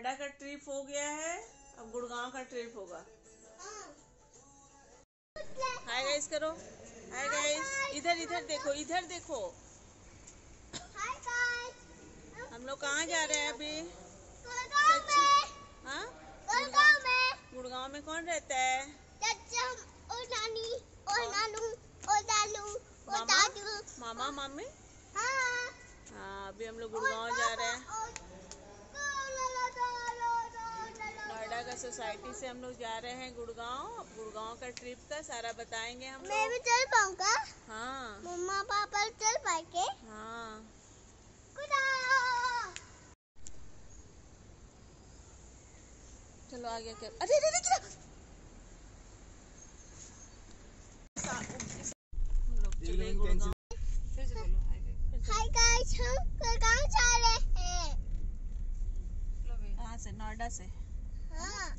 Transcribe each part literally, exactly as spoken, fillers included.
नोएडा का ट्रिप हो गया है, अब गुड़गांव का ट्रिप होगा। हाय गाइस करो, हाय गाइस, इधर इधर देखो, इधर देखो। हाय गाइस, हम लोग कहाँ जा रहे हैं अभी? गुड़गांव में। हाँ, गुड़गांव में। गुड़गांव में कौन रहता है? चाचा और नानी और नानू और दादू और दादू, मामा मामी। हाँ हाँ, अभी हम लोग गुड़गांव जा रहे हैं। नोएडा का सोसाइटी से हम लोग जा रहे हैं गुड़गांव। अब गुड़गांव का ट्रिप का सारा बताएंगे हम लोग। मैं भी चल पाऊंगा? हाँ, मम्मा पापा चल पाएंगे? हाँ। चलो आगे क्या? अरे अरे क्या? हम लोग चले गुड़गांव। फिर से बोलो हाय गाइस। हाय गाइस, हम गुड़गांव जा रहे हैं। कहाँ से? नोएडा से। हाँ।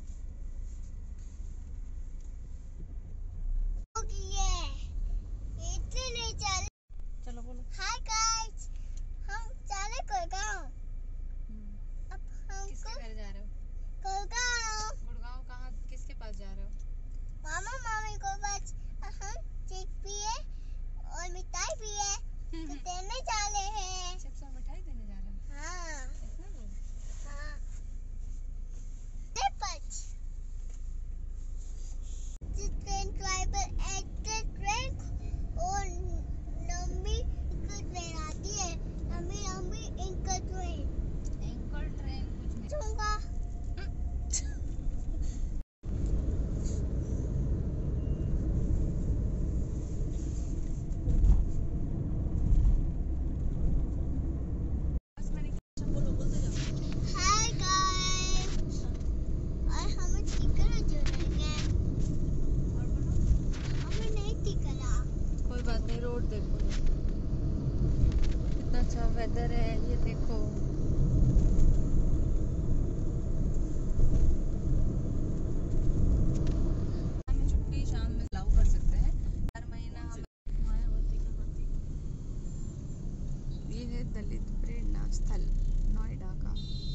ये इतने चल। चलो बोलो। हाय गाइस, हम जा रहे गुड़गांव। अब हम किसके घर जा रहे हो? गुड़गांव। गुड़गांव कहाँ, किसके पास जा रहे हो? मामा मामी को बस हम केक पिए और मिठाई पिए तो देने जा रहे हैं। चिप्स और मिठाई देने जा रहे हो? हाँ इतना दूर? हाँ। बच ट्रेन ड्राइवर एक्टर ट्रेन और लंबी ट्रेन आती है, लंबी लंबी इनका ट्रेन। एंकर ट्रेन कुछ नहीं। चूंगा। हाय गाइस, और हमें टिकट जोड़ेंगे। और बोलो। हमें नहीं टिकट। कोई बात नहीं, रोड देखो कितना अच्छा वेदर है, ये देखो। हमें छुट्टी शाम में अलाउ कर सकते हैं, हर महीना हम। मायावती कहाँ थी? ये है दलित प्रेरणा स्थल नोएडा का।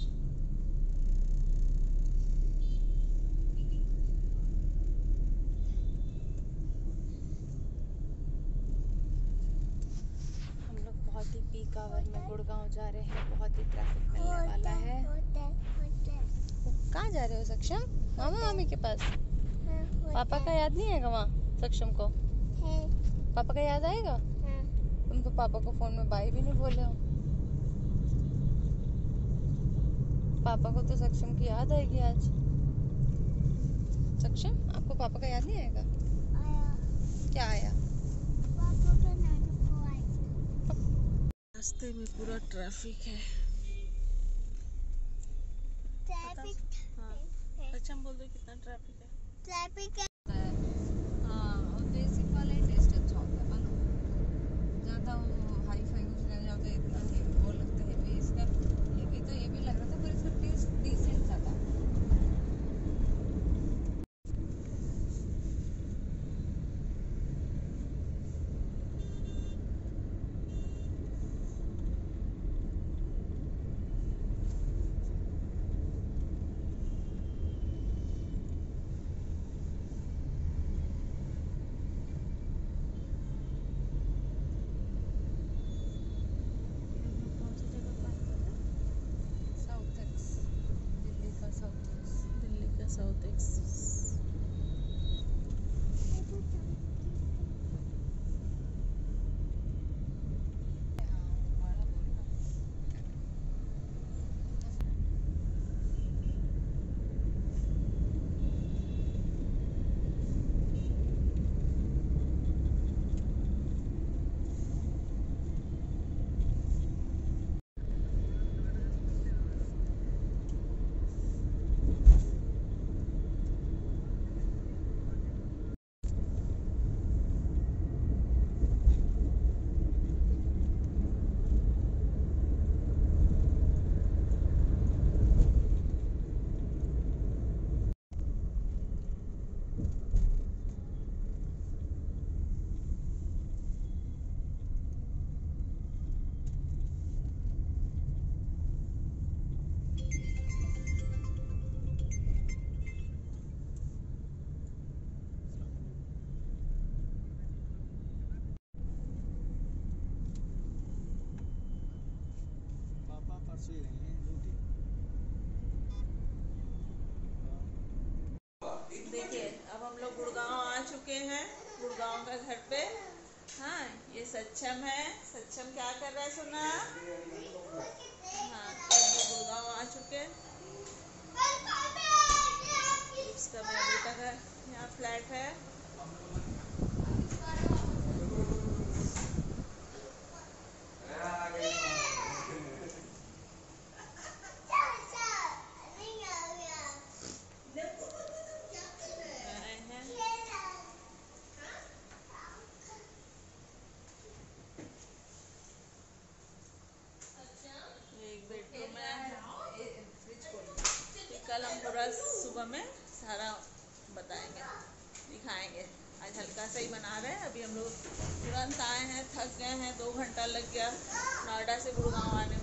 हम लोग बहुत ही पीक आवर में गुड़गांव जा रहे हैं, बहुत ही ट्रैफिक मिलने वाला है। कहाँ जा रहे हो सक्षम? मामा मामी के पास? पापा का याद नहीं आएगा वहाँ सक्षम को? पापा का याद आएगा? तुम तो पापा को फोन में बाय भी नहीं बोले हो। पापा को तो सक्षम की याद आएगी आज। सक्षम, आपको पापा का याद नहीं आएगा? क्या आया? रास्ते में पूरा ट्रैफिक है। ट्रैफिक। हाँ, सक्षम बोल दो कितना ट्रैफिक है। ट्रैफिक है। हाँ, और बेसिक वाला ही टेस्ट अच्छा होता है, मानो ज़्यादा वो हाई फाई कुछ नहीं जाता, इतना ही वो लगता है भी इसका। ये भी तो ये भी लग रहा था, पर इसका टेस्ट डिसेंट सा था। कौन सी जगह पार कर रहे हैं? साउथ एक्स, दिल्ली का साउथ एक्स। दिल्ली का साउथ एक्स। देखिए अब हम लोग गुड़गांव आ चुके हैं, गुड़गांव का घर पे। हाँ, ये सक्षम है। सक्षम क्या कर रहा है सोना? हाँ, तो हम लोग गुड़गांव आ चुके। इसका मेरा बेटा का यहाँ फ्लैट है। आए हैं। ये एक बेडरूम है। कल हम पूरा सुबह में सारा बताएंगे, दिखाएंगे। आज हल्का सा ही बना रहे हैं। अभी हम लोग तुरंत आए हैं, थक गए हैं, दो घंटा लग गया नोएडा से गुड़गांव आने